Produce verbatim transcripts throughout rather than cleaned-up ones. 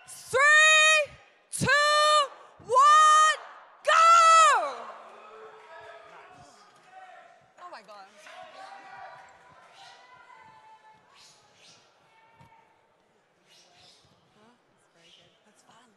three, two, one, go! Oh my God. That's fun.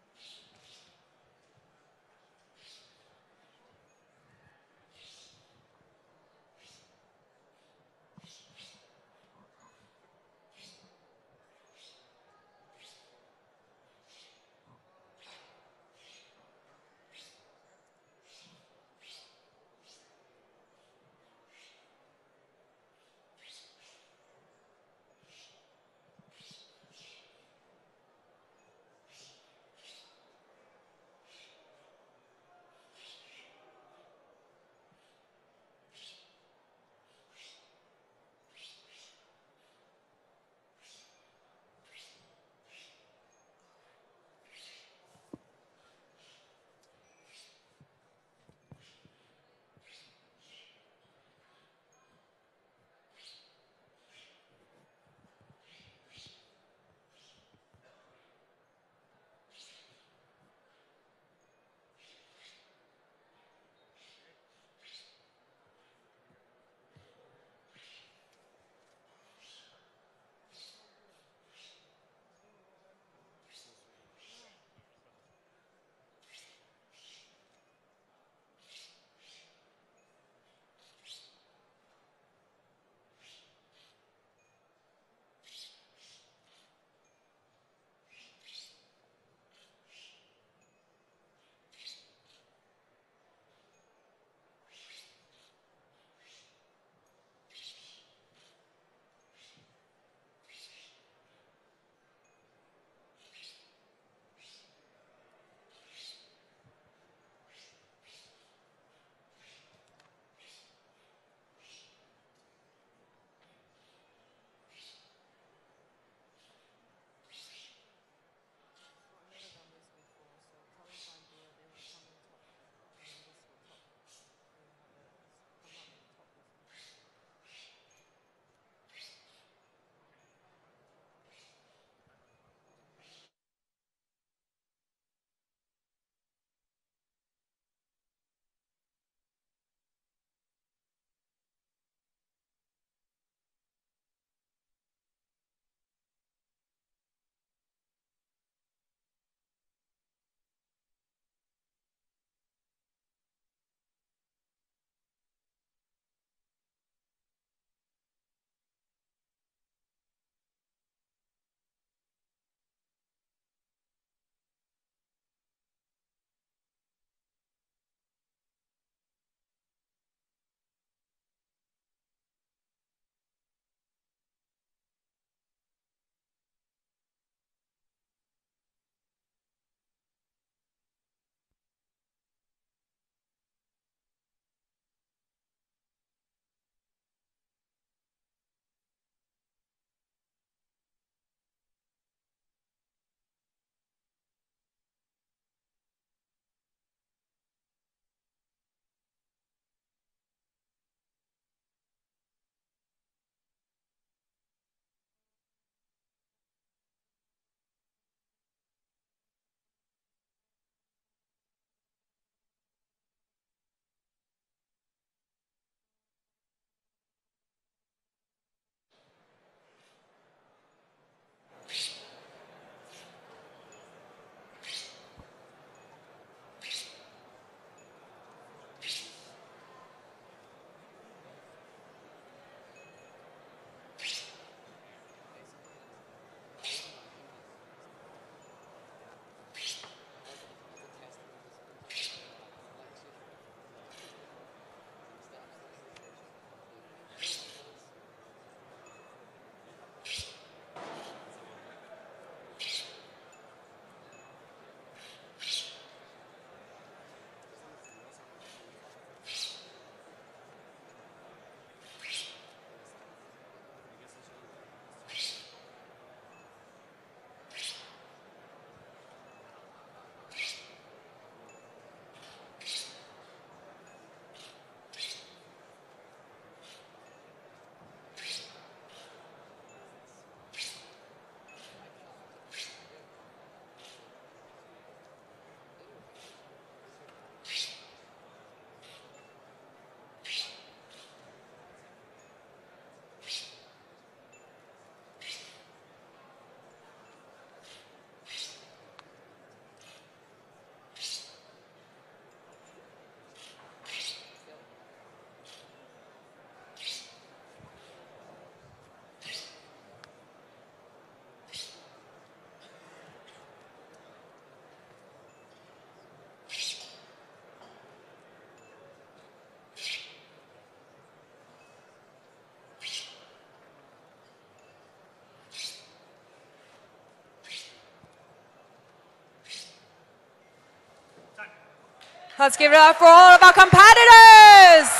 Let's give it up for all of our competitors.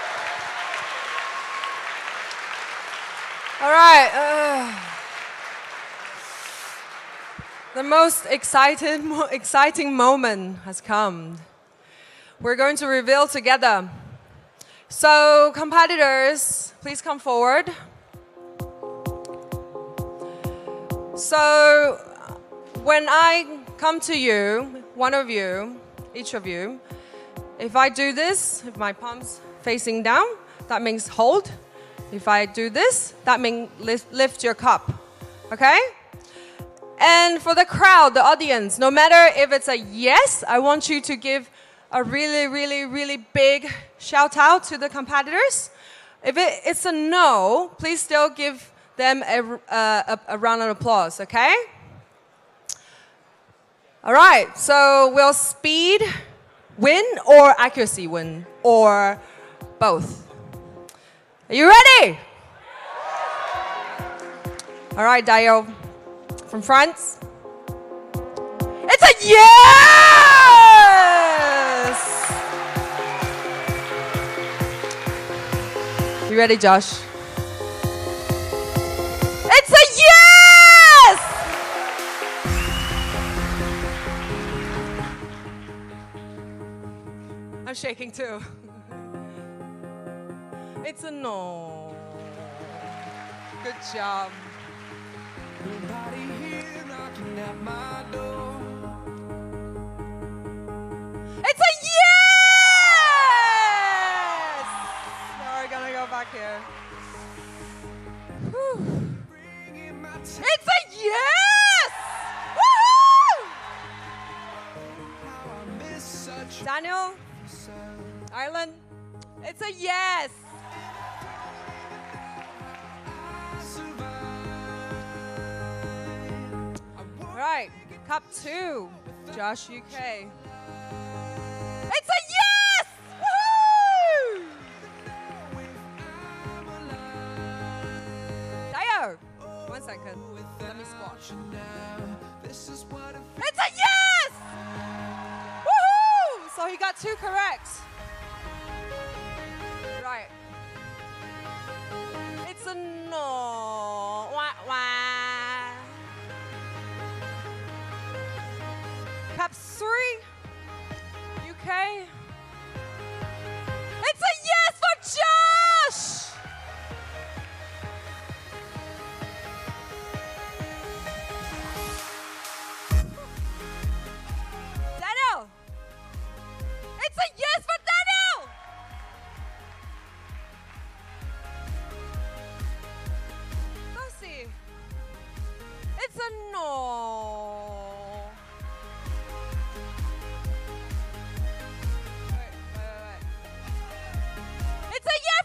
All right. Uh, the most excited, exciting moment has come. We're going to reveal together. So, competitors, please come forward. So, when I come to you, one of you, each of you, if I do this, if my palm's facing down, that means hold. If I do this, that means lift, lift your cup, okay? And for the crowd, the audience, no matter if it's a yes, I want you to give a really, really, really big shout out to the competitors. If it, it's a no, please still give them a, uh, a, a round of applause, okay? All right, so will speed win or accuracy win, or both? Are you ready? All right, Dio, from France. It's a yes! You ready, Josh? It's a yes! I'm shaking too. It's a no. Good job. Nobody here knocking at my door. It's a yes! Now we're gonna go back here. Whew. It's a yes! Woohoo! Daniel, Ireland, it's a yes! All right, cup two, Josh, U K. It's a yes! Woohoo! Dio, one second, let me squash. It's a yes! Woohoo! So he got two correct. Right. It's a no. Wah, wah. Cup three, U K. It's a yes for Josh! Daniel! It's a yes for Daniel! Lucy, it's a no. Wait, wait, wait. It's a yes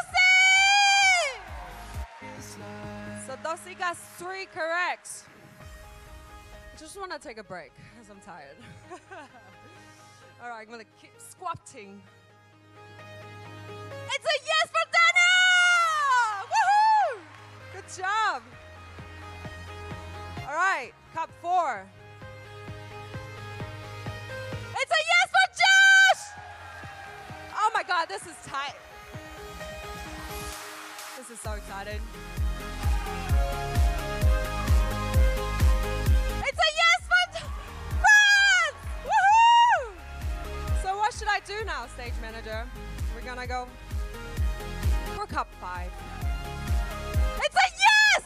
for Dulcie! So Dulcie got three correct. I just want to take a break because I'm tired. All right, I'm going to keep squatting. It's a yes for Daniel! Woohoo! Good job. All right, cup four. It's a yes for Josh! Oh my God, this is tight. This is so exciting. It's a yes for France! Woohoo! So what should I do now, stage manager? We're gonna go for cup five. It's a yes!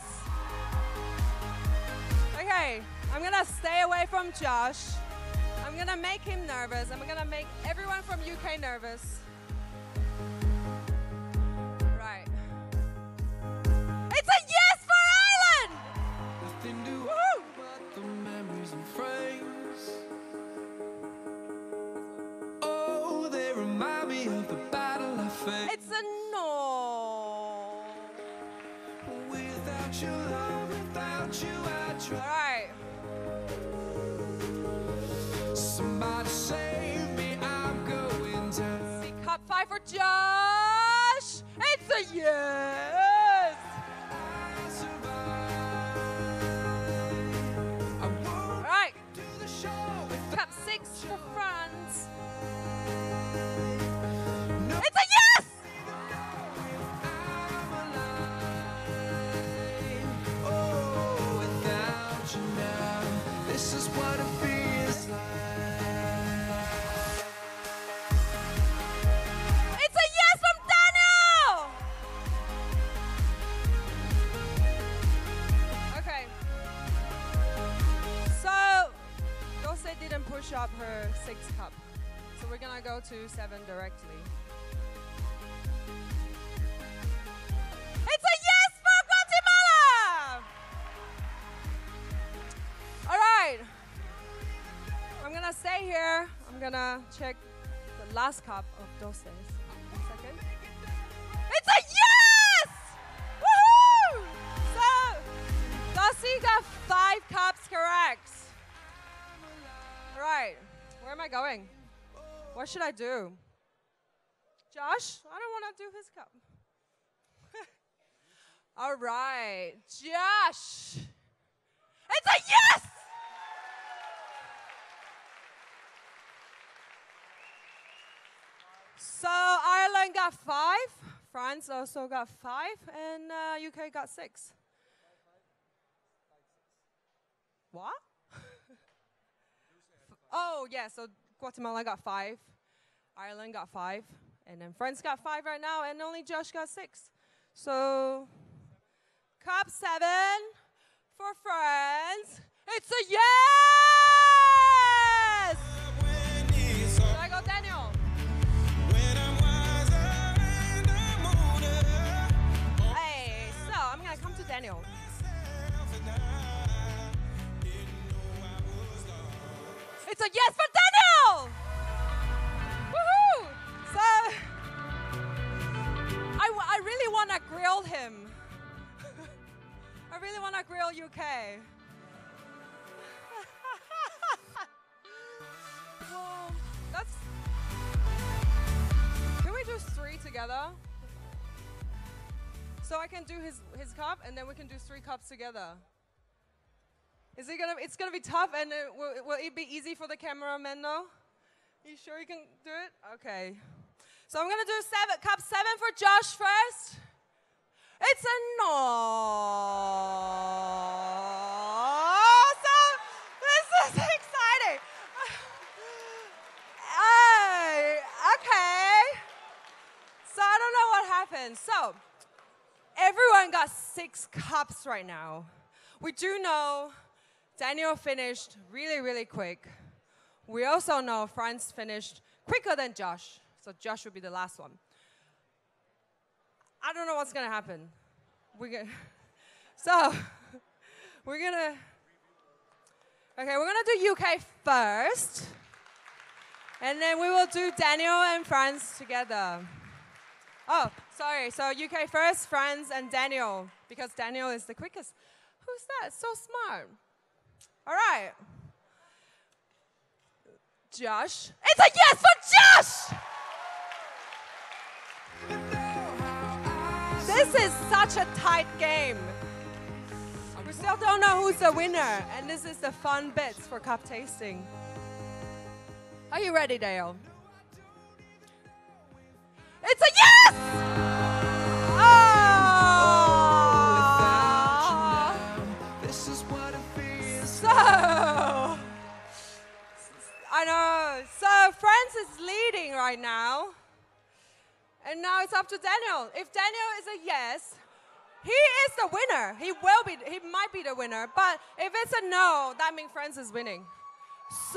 Okay, I'm gonna stay away from Josh. I'm gonna make him nervous. I'm gonna make everyone from U K nervous. Right. It's a yes for Ireland! Woo! The memories and frames. Oh, they remind me of the battle I faced. It's a no. Without your love, without you, I try. All right. Somebody save me, I'm going down. See, cup five for Josh. It's a yes. All right. Cup six for France. push up her sixth cup. So we're gonna go to seven directly. It's a yes for Guatemala! All right. I'm gonna stay here. I'm gonna check the last cup of doses. One second. It's a yes! Woohoo! So, Dossie got five cups correct. All right. Where am I going? What should I do? Josh? I don't want to do his cup. All right. Josh! It's a yes! So Ireland got five, France also got five, and uh, U K got six. What? Oh, yeah, so Guatemala got five, Ireland got five, and then France got five right now, and only Josh got six. So, cup seven for France. It's a yes! Should I go, Daniel? Hey, so I'm gonna come to Daniel. It's a yes for Daniel! Woohoo! So, I, w I really want to grill him. I really want to grill U K. Well, that's... Can we do three together? So I can do his, his cup, and then we can do three cups together. Is it gonna? It's gonna be tough, and it, will, will it be easy for the cameraman though? You sure you can do it? Okay. So I'm gonna do seven, cup seven for Josh first. It's a no. So this is exciting. Hey, okay. So I don't know what happened. So everyone got six cups right now. We do know Daniel finished really, really quick. We also know France finished quicker than Josh, so Josh will be the last one. I don't know what's gonna happen. We're gonna, so we're gonna, okay, we're gonna do U K first, and then we will do Daniel and France together. Oh, sorry, so U K first, France and Daniel, because Daniel is the quickest. Who's that? So smart. All right. Josh. It's a yes for Josh! This is such a tight game. We still don't know who's the winner, and this is the fun bits for cup tasting. Are you ready, Dale? It's a yes! I know. So France is leading right now. And now it's up to Daniel. If Daniel is a yes, he is the winner. He will be, he might be the winner. But if it's a no, that means France is winning. So...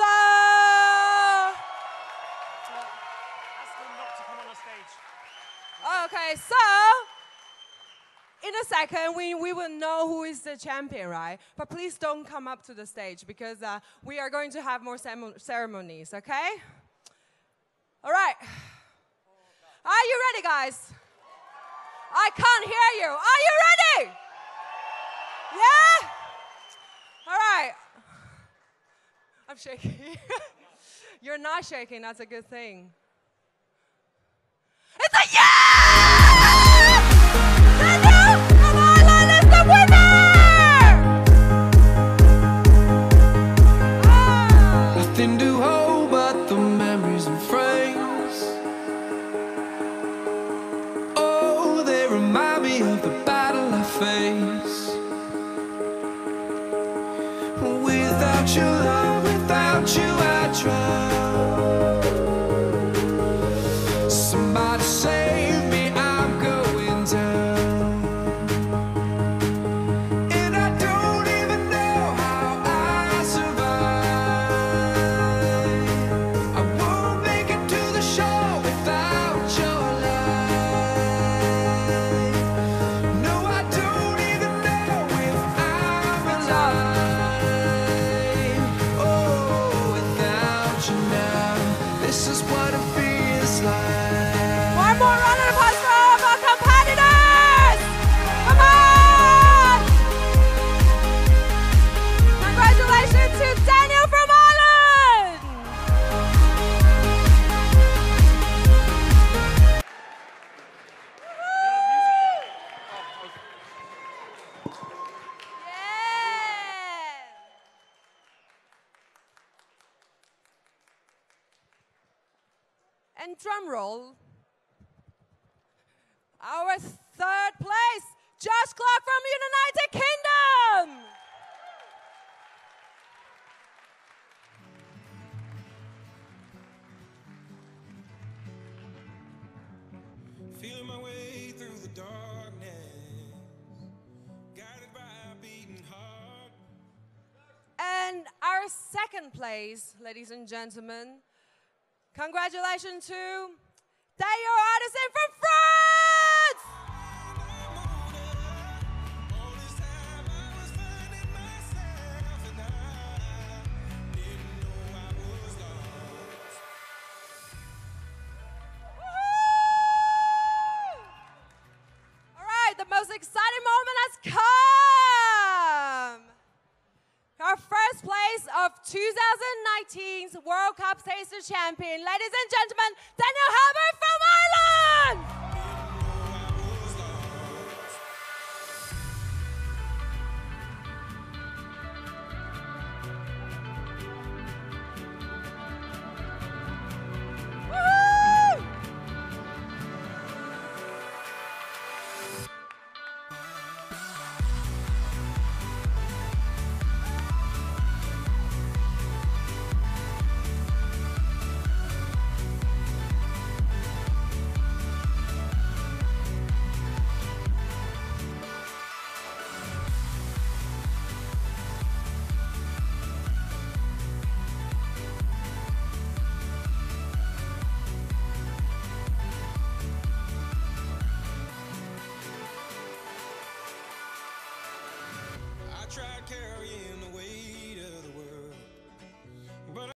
Ask him not to come on the stage. Okay, so... In a second, we, we will know who is the champion, right? But please don't come up to the stage because uh, we are going to have more ceremonies, okay? All right. Are you ready, guys? I can't hear you. Are you ready? Yeah? All right. I'm shaking. You're not shaking. That's a good thing. It's a yes! Daniel and Ireland is the winner! Oh. Nothing to hold but the memories and frames. Oh, they remind me of the battle I face. Without your love, without you I drown. Somebody save me, I'm going down. And I don't even know how I survive. One more round of applause for all of our competitors! Come on! Congratulations to Daniel from Ireland! Yeah! And drum roll. Our third place, Josh Clark from United Kingdom. Feeling my way through the darkness, guided by a beating heart. And our second place, ladies and gentlemen, congratulations to Dayo Artisan from France. Exciting moment has come. Our first place of two thousand nineteen's World Cup Taster Champion, ladies and gentlemen, Daniel Halbert.